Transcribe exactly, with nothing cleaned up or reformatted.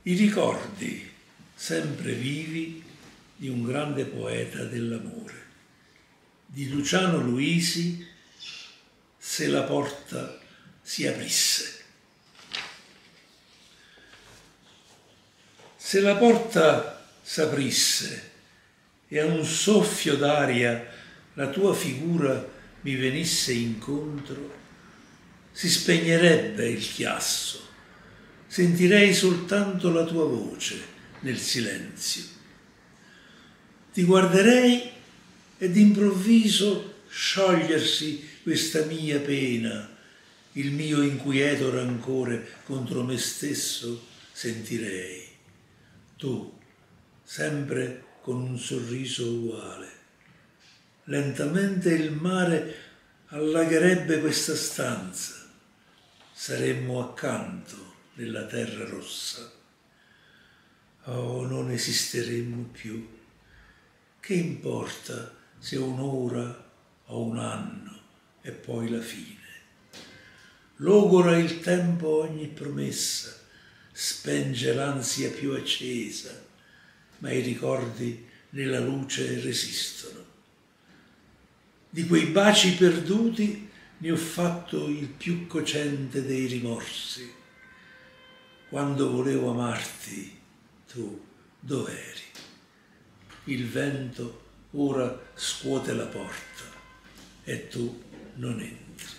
I ricordi sempre vivi di un grande poeta dell'amore, di Luciano Luisi, Se la porta si aprisse. Se la porta s'aprisse e a un soffio d'aria la tua figura mi venisse incontro, si spegnerebbe il chiasso, sentirei soltanto la tua voce nel silenzio. Ti guarderei e d'improvviso sciogliersi questa mia pena, il mio inquieto rancore contro me stesso sentirei. Tu, sempre con un sorriso uguale. Lentamente il mare allagherebbe questa stanza. Saremmo accanto nella terra rossa. Oh, non esisteremmo più. Che importa se un'ora o un anno e poi la fine? Logora il tempo ogni promessa, spenge l'ansia più accesa, ma i ricordi nella luce resistono. Di quei baci perduti ne ho fatto il più cocente dei rimorsi. Quando volevo amarti, tu dov'eri? Il vento ora scuote la porta e tu non entri.